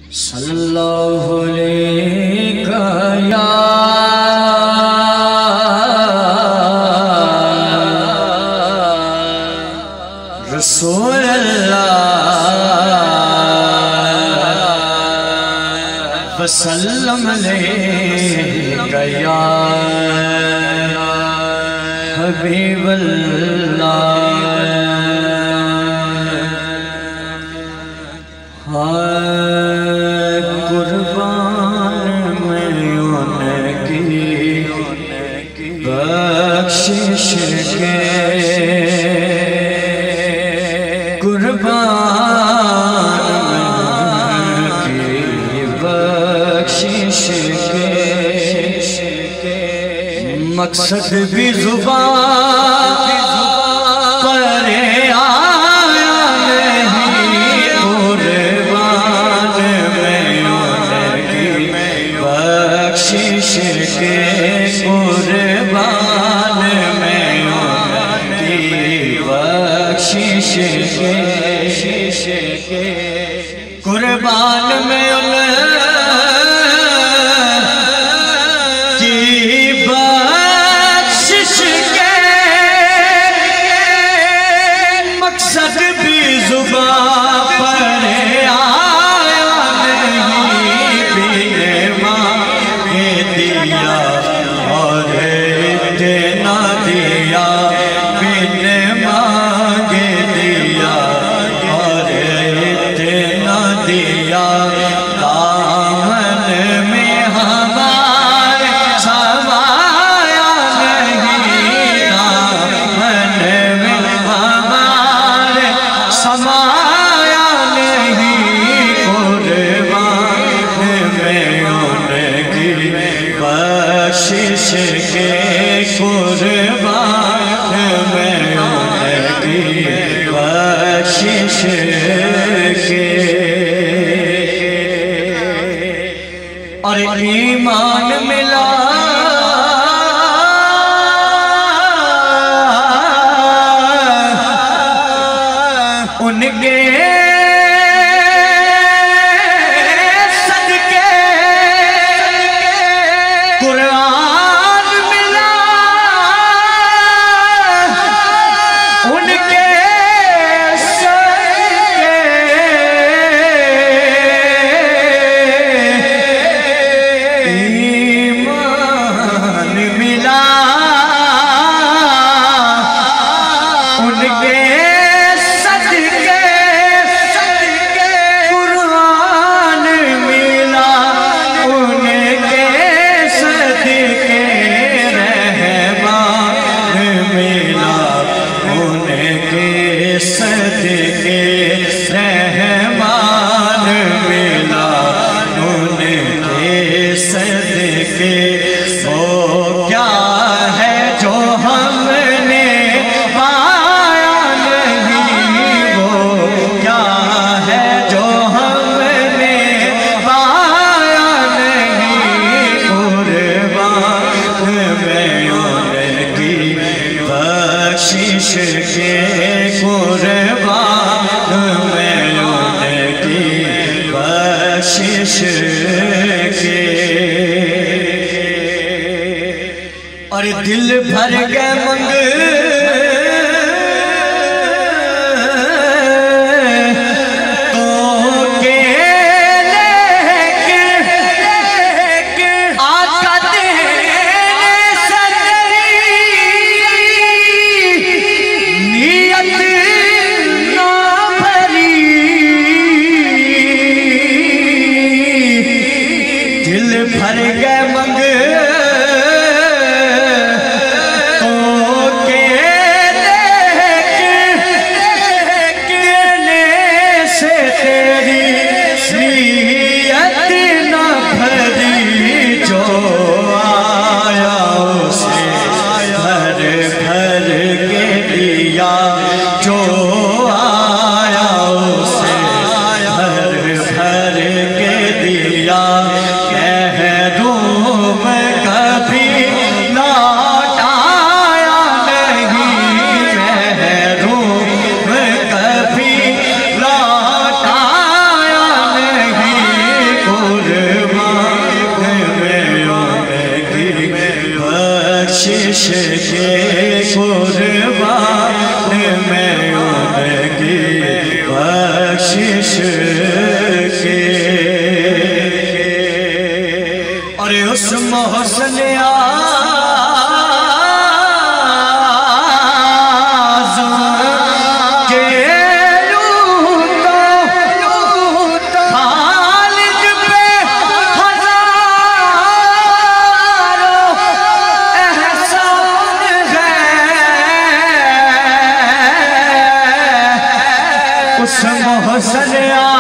सल्लल्लाहु अलैहि या रसूल अल्लाह वसल्लम अलैका या हबीब अल्लाह। कुर्बान में उनकी बख्शिश के, कुर्बान की बख्शिश के मकसद भी जुबान पर आया नहीं। कुर्बान में उनकी बख्शिश के, कुर्बान में उनकी बख्शिश के, कुर्बान में उनकी बख्शिश के मकसद भी जुबान पर आया नहीं। बिन मांगे दिया और इतना दिया, बिन मांगे दिया और इतना दिया। दामन में हमारे समाया नहीं, दामन में हमारे समाया नहीं। कुर्बान में उनकी बख्शिश के, कुर्बान में उनकी बख्शिश के। और ईमान मिला उनके सदके, कुरान मिला उनके सदके। ईमान मिला उनके सदके, कुरान मिला उनके सदके। रहमान मिला उनके सदके, रहमान मिला उनके सदके। वो क्या है जो हमने पाया नहीं, वो क्या है जो हमने पाया नहीं। कुर्बान में उनकी बख्शिश के, कुर्बान में उनकी बख्शिश के। और दिल भर गए मंग तो के लेके आका देने सदरी नियत ना भरी। दिल भर गए मंग तो बख्शिश के। और उस मोहसन आज़म के खालिद पे हज़ारों एहसान है। उस मोहसन